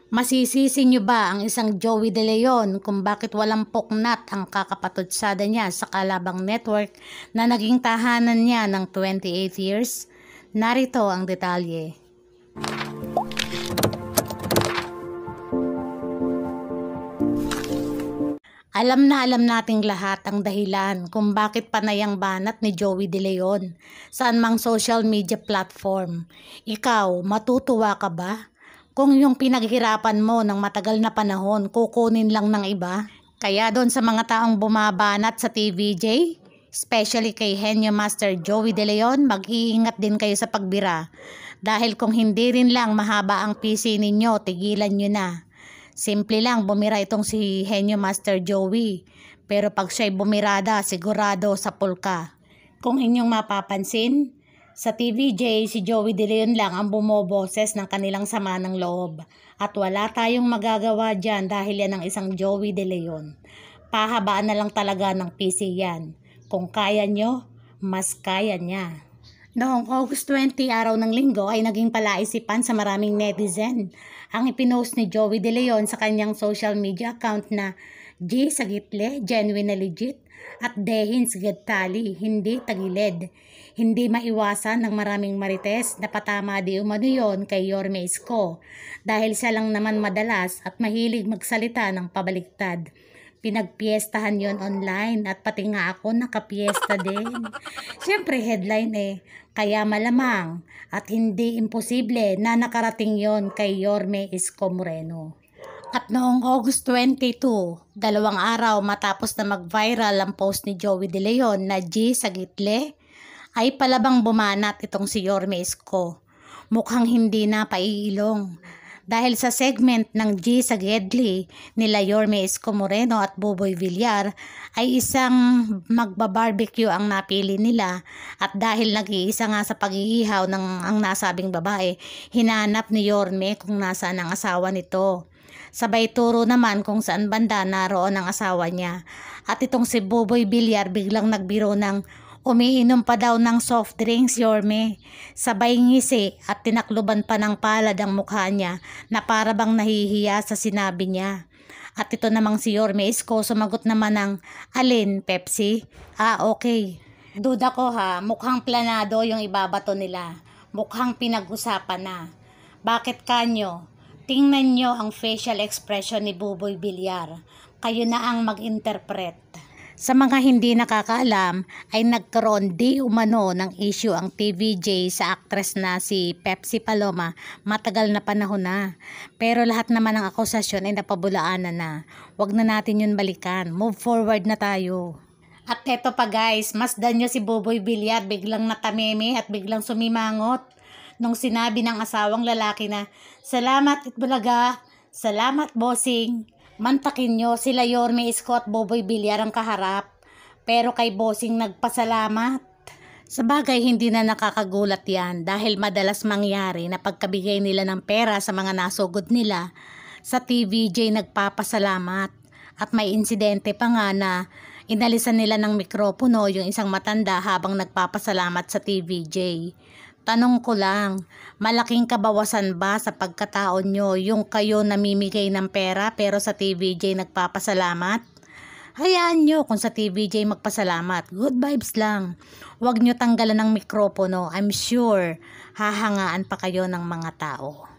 Masisisi niyo ba ang isang Joey De Leon kung bakit walang puknat ang kakapatutsada niya sa Kalabang Network na naging tahanan niya ng 28 years? Narito ang detalye. Alam na alam nating lahat ang dahilan kung bakit panay ang banat ni Joey De Leon saan mang social media platform. Ikaw, matutuwa ka ba? Kung yung pinaghirapan mo ng matagal na panahon, kukunin lang ng iba? Kaya doon sa mga taong bumabanat sa TVJ, especially kay Henyo Master Joey De Leon, mag-iingat din kayo sa pagbira. Dahil kung hindi rin lang mahaba ang PC ninyo, tigilan nyo na. Simple lang, bumira itong si Henyo Master Joey. Pero pag siya'y bumirada, sigurado sa pulka. Kung inyong mapapansin, sa TVJ, si Joey De Leon lang ang bumoboses ng kanilang sama ng loob. At wala tayong magagawa dyan dahil yan ang isang Joey De Leon. Pahabaan na lang talaga ng PC yan. Kung kaya nyo, mas kaya niya. Noong August 20, araw ng linggo, ay naging palaisipan sa maraming netizen ang ipinost ni Joey De Leon sa kanyang social media account na G Sagitle, genuine na legit, at Dehins Gedtali, hindi tagilid. Hindi maiwasan ng maraming marites na patama di umano yun kay Yorme Isko dahil siya lang naman madalas at mahilig magsalita ng pabaliktad. Pinagpiestahan yon online at pati nga ako nakapiesta din. Siyempre headline kaya malamang at hindi imposible na nakarating yon kay Yorme Isko Moreno. At noong August 22, 2 araw matapos na mag-viral ang post ni Joey De Leon na G Sagitle, ay palabang bumanat itong si Yorme Isko. Mukhang hindi na paiilong. Dahil sa segment ng G Sagedli nila Yorme Isko Moreno at Boboy Villar ay isang magba-barbecue ang napili nila at dahil nag-iisa nga sa pag-iihaw ng ang nasabing babae, hinanap ni Yorme kung nasaan ang asawa nito. Sabay turo naman kung saan banda naroon ang asawa niya. At itong si Boboy Villar biglang nagbiro ng umiinom pa daw ng soft drinks, Yorme. Sabay ngisi at tinakluban pa ng palad ang mukha niya na para bang nahihiya sa sinabi niya. At ito namang si Yorme Isko sumagot naman ng, alin, Pepsi? Okay. Duda ko mukhang planado yung ibabato nila. Mukhang pinag-usapan na. Bakit kanyo? Tingnan nyo ang facial expression ni Boboy Villar. Kayo na ang mag-interpret. Sa mga hindi nakakaalam, ay nagkaroon di umano ng issue ang TVJ sa actress na si Pepsi Paloma matagal na panahon na. Pero lahat naman ng akusasyon ay napabulaanan na. Huwag na natin yun balikan. Move forward na tayo. At eto pa guys, masdan nyo si Boboy Villar biglang natameme at biglang sumimangot nung sinabi ng asawang lalaki na, "Salamat Itbulaga, salamat bossing." Mantakin nyo sila Yorme Isko at Boboy Villar ang kaharap. Pero kay bossing nagpasalamat. Sa bagay hindi na nakakagulat yan dahil madalas mangyari na pagkabigay nila ng pera sa mga nasugod nila, sa TVJ nagpapasalamat. At may insidente pa nga na inalisan nila ng mikropono yung isang matanda habang nagpapasalamat sa TVJ. Tanong ko lang, malaking kabawasan ba sa pagkatao nyo yung kayo namimigay ng pera pero sa TVJ nagpapasalamat? Hayaan nyo kung sa TVJ magpasalamat, good vibes lang. Huwag nyo tanggalan ng mikropono, I'm sure hahangaan pa kayo ng mga tao.